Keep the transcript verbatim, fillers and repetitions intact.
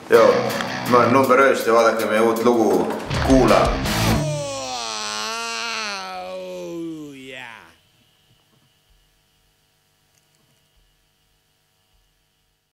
Joo, ma olen Number Ööst ja vaadake meie uut lugu Kuula.